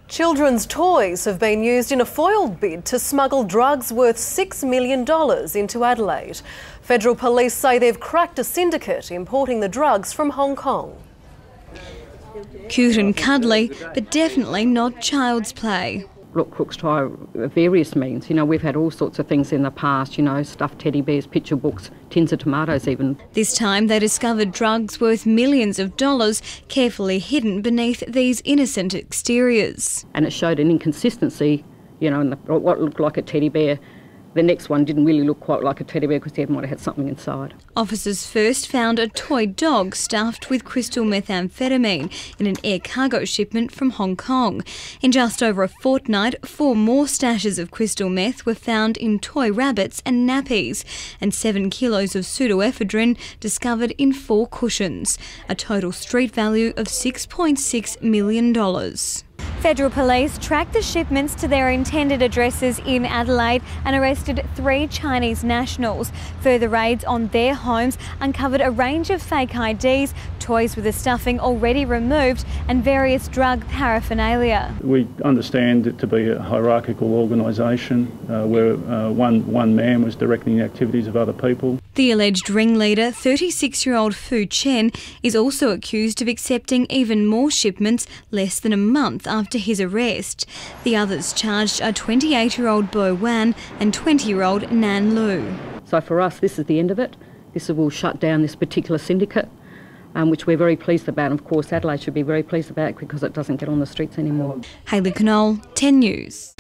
Children's toys have been used in a foiled bid to smuggle drugs worth $6 million into Adelaide. Federal police say they've cracked a syndicate importing the drugs from Hong Kong. Cute and cuddly, but definitely not child's play. Look, crooks try various means. You know, we've had all sorts of things in the past, you know, stuffed teddy bears, picture books, tins of tomatoes even. This time they discovered drugs worth millions of dollars carefully hidden beneath these innocent exteriors. And it showed an inconsistency, you know, in what looked like a teddy bear. The next one didn't really look quite like a teddy bear because they might have had something inside. Officers first found a toy dog stuffed with crystal methamphetamine in an air cargo shipment from Hong Kong. In just over a fortnight, 4 more stashes of crystal meth were found in toy rabbits and nappies, and 7 kilos of pseudoephedrine discovered in 4 cushions, a total street value of $6.6 million. Federal police tracked the shipments to their intended addresses in Adelaide and arrested 3 Chinese nationals. Further raids on their homes uncovered a range of fake IDs, toys with the stuffing already removed and various drug paraphernalia. We understand it to be a hierarchical organisation where one man was directing the activities of other people. The alleged ringleader, 36-year-old Fu Chen, is also accused of accepting even more shipments less than a month after his arrest. The others charged are 28-year-old Bo Wan and 20-year-old Nan Lu. So for us, this is the end of it. This will shut down this particular syndicate, which we're very pleased about. And of course, Adelaide should be very pleased about because it doesn't get on the streets anymore. Hayley Knoll, 10 News.